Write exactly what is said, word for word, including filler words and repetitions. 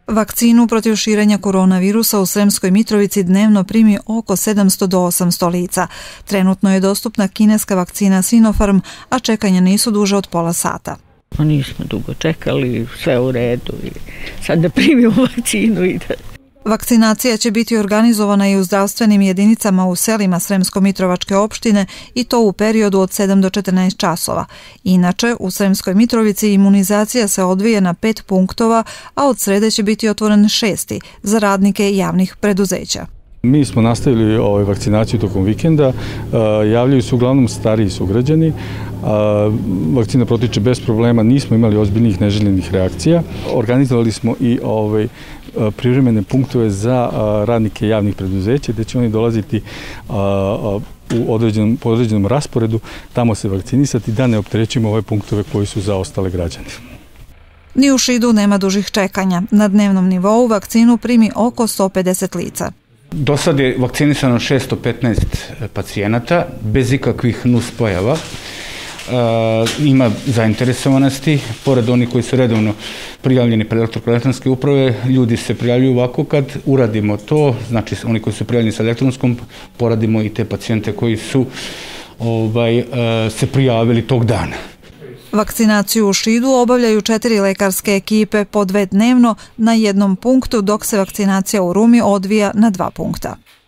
Vakcinu protiv širenja koronavirusa u Sremskoj Mitrovici dnevno primi oko sedamsto do osamsto lica. Trenutno je dostupna kineska vakcina Sinopharm, a čekanja nisu duže od pola sata. Nismo dugo čekali, sve u redu i sad da primimo vakcinu i da... Vakcinacija će biti organizovana i u zdravstvenim jedinicama u selima Sremsko-Mitrovačke opštine i to u periodu od sedam do četrnaest časova. Inače, u Sremskoj Mitrovici imunizacija se odvije na pet punktova, a od srede će biti otvoren šesti za radnike javnih preduzeća. Mi smo nastavili ovaj, vakcinaciju tokom vikenda, javljaju se uglavnom stariji sugrađani, vakcina protiče bez problema, nismo imali ozbiljnih neželjenih reakcija. Organizovali smo i ovaj, privremene punktove za radnike javnih preduzeća gdje će oni dolaziti u određenom, po određenom rasporedu, tamo se vakcinisati da ne opterećimo ove punktove koji su za ostale građane. Ni u Šidu nema dužih čekanja. Na dnevnom nivou vakcinu primi oko sto pedeset lica. Do sad je vakcinisano šesto petnaest pacijenata bez ikakvih nuspojava. E, ima zainteresovanosti, pored onih koji su redovno prijavljeni pred elektronske uprave, ljudi se prijavljuju ovako kad uradimo to, znači oni koji su prijavljeni sa elektronskom, poradimo i te pacijente koji su ovaj, e, se prijavili tog dana. Vakcinaciju u Šidu obavljaju četiri lekarske ekipe po dve dnevno na jednom punktu, dok se vakcinacija u Rumi odvija na dva punkta.